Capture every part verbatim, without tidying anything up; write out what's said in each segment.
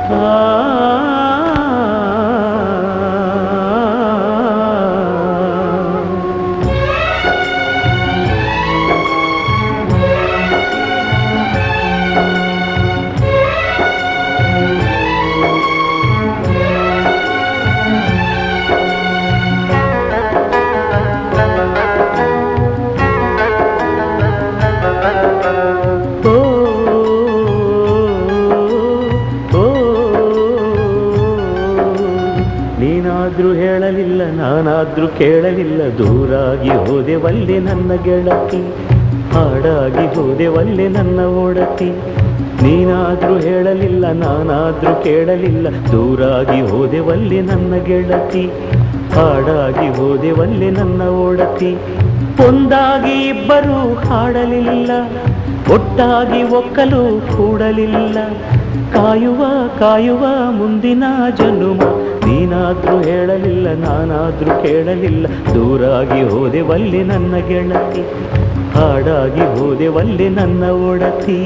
ನೀನಾದ್ರೂ ಹೇಳಲಿಲ್ಲ ನಾನಾದ್ರೂ ಕೇಳಲಿಲ್ಲ ದೂರಾಗಿ ಹೋದೆ ವಲ್ಲೆ ನನ್ನ ಗೆಳತಿ ಹಾಡಾಗಿ ಹೋದೆ ವಲ್ಲೆ ನನ್ನ ಓಡತಿ ನೀನಾದ್ರೂ ಹೇಳಲಿಲ್ಲ ನಾನಾದ್ರೂ ಕೇಳಲಿಲ್ಲ ದೂರಾಗಿ ಹೋದೆ ವಲ್ಲೆ ನನ್ನ ಗೆಳತಿ ಹಾಡಾಗಿ ಹೋದೆ ವಲ್ಲೆ ನನ್ನ ಓಡತಿ ಒಂದಾಗಿ ಇಬ್ಬರು ಹಾಡಲಿಲ್ಲ ಒಟ್ಟಾಗಿ ಒಕ್ಕಲು ಕೂಡಲಿಲ್ಲ ಕಾಯುವ ಕಾಯುವ ಮುಂದಿನ ಜನುಮ ನೀನಾದ್ರೂ ಹೇಳಲಿಲ್ಲ ನಾನಾದ್ರೂ ಕೇಳಲಿಲ್ಲ ದೂರಾಗಿ ಹೋದೆ ವಲ್ಲೆ ನನ್ನ ಗೆಳತಿ ಹಾಡಾಗಿ ಹೋದೆ ವಲ್ಲೆ ನನ್ನ ಒಡತಿ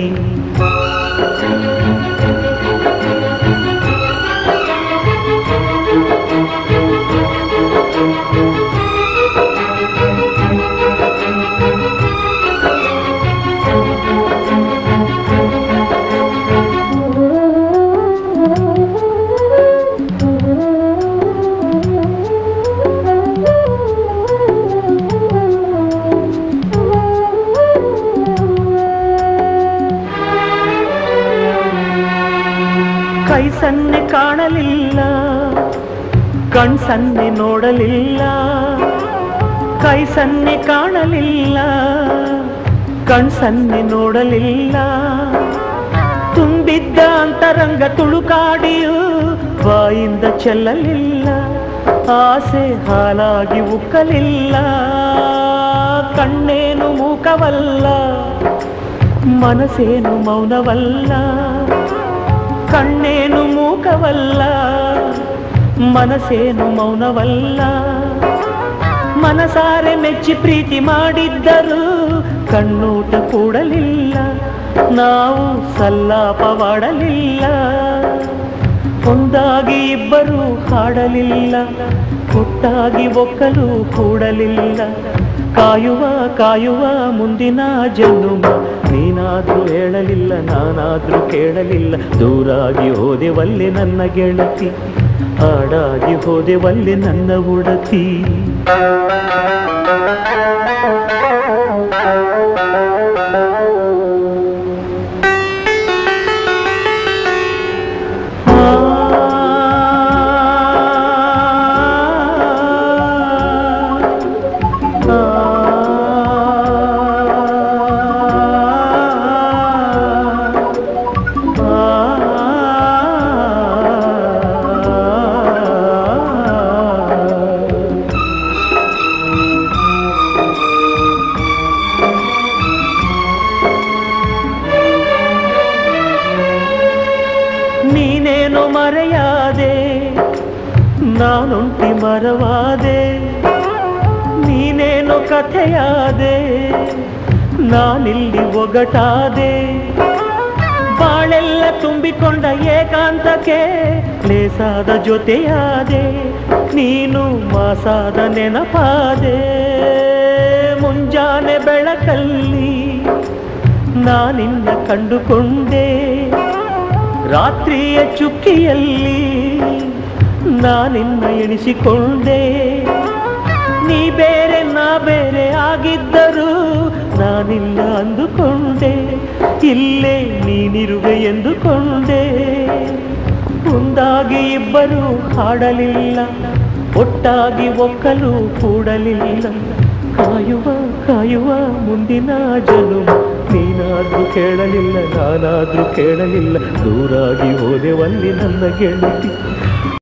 ಕೈ ಸನ್ನೆ ಕಾಣಲಿಲ್ಲ ಕಣ್ ಸನ್ನೆ ನೋಡಲಿಲ್ಲ ಕೈ ಸನ್ನೆ ಕಾಣಲಿಲ್ಲ ಕಣ್ ಸನ್ನೆ ನೋಡಲಿಲ್ಲ ತುಂಬಿದ್ದ ಅಂತರಂಗ ತುಳುಕಾಡಿಯು ಬಾಯಿಂದ ಚೆಲ್ಲಲಿಲ್ಲ ಆಸೆ ಹಾಲಾಗಿ ಉಕ್ಕಲಿಲ್ಲ ಕಣ್ಣೇನು ಮೂಕವಲ್ಲ ಮನಸ್ಸೇನು ಮೌನವಲ್ಲ ಕಣ್ಣೇನು ಮೂಕವಲ್ಲ ಮನಸ್ಸೇನು ಮೌನವಲ್ಲ ಮನಸಾರೆ ಮೆಚ್ಚಿ ಪ್ರೀತಿ ಮಾಡಿದ್ದರು ಕಣ್ಣೂಟ ಕೂಡಲಿಲ್ಲ ನಾವು ಸಲ್ಲಾಪವಾಡಲಿಲ್ಲ ಒಂದಾಗಿ ಇಬ್ಬರು ಹಾಡಲಿಲ್ಲ ಒಟ್ಟಾಗಿ ಒಕ್ಕಲು ಕೂಡಲಿಲ್ಲ ಕಾಯುವ ಕಾಯುವ ಮುಂದಿನ ಜನುಮ ನೀನಾದ್ರೂ ಹೇಳಲಿಲ್ಲ ನಾನಾದ್ರೂ ಕೇಳಲಿಲ್ಲ ದೂರಾಗಿ ಹೋದೆ ವಲ್ಲೆ ನನ್ನ ಗೆಳತಿ ಹಾಡಾಗಿ ಹೋದೆ ವಲ್ಲೆ ನನ್ನ ಒಡತಿ ನೀನೇನು ಮರೆಯಾದೆ ನಾನೊಂಟಿ ಮರವಾದೆ ನೀನೇನು ಕಥೆಯಾದೆ ನಾನಿಲ್ಲಿ ಒಗಟಾದೆ ಬಾಳೆಲ್ಲ ತುಂಬಿಕೊಂಡ ಏಕಾಂತಕ್ಕೆ ಲೇಸಾದ ಜೊತೆಯಾದೆ ನೀನು ಮಾಸಾದ ನೆನಪಾದೆ ಮುಂಜಾನೆ ಬೆಳಕಲ್ಲಿ ನಾನಿನ್ನ ಕಂಡುಕೊಂಡೆ ರಾತ್ರಿಯ ಚುಕ್ಕಿಯಲ್ಲಿ ನಾನಿನ್ನ ಎಣಿಸಿಕೊಂಡೆ ನೀ ಬೇರೆ ನಾ ಬೇರೆ ಆಗಿದ್ದರೂ ನಾನಿಲ್ಲ ಅಂದುಕೊಂಡೆ ಇಲ್ಲೇ ನೀನಿರುವೆ ಎಂದುಕೊಂಡೆ ಒಂದಾಗಿ ಇಬ್ಬರು ಹಾಡಲಿಲ್ಲ ಒಟ್ಟಾಗಿ ಒಕ್ಕಲು ಕೂಡಲಿಲ್ಲ ಕಾಯುವ ಕಾಯುವ ಮುಂದಿನ ಜನುಮ ನೀನಾದ್ರೂ ಕೇಳಲಿಲ್ಲ ನಾನಾದ್ರೂ ಕೇಳಲಿಲ್ಲ ದೂರಾಗಿ ಹೋದೆ ವಲ್ಲೆ ನನ್ನ ಗೆಳತಿ